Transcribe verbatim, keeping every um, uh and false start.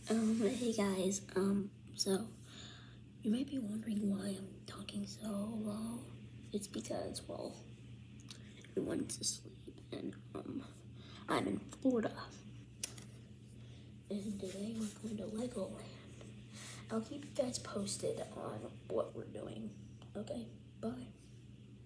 Um, hey guys, um, so, you might be wondering why I'm talking so low. It's because, well, everyone's asleep, and, um, I'm in Florida. And today we're going to Legoland. I'll keep you guys posted on what we're doing. Okay, bye.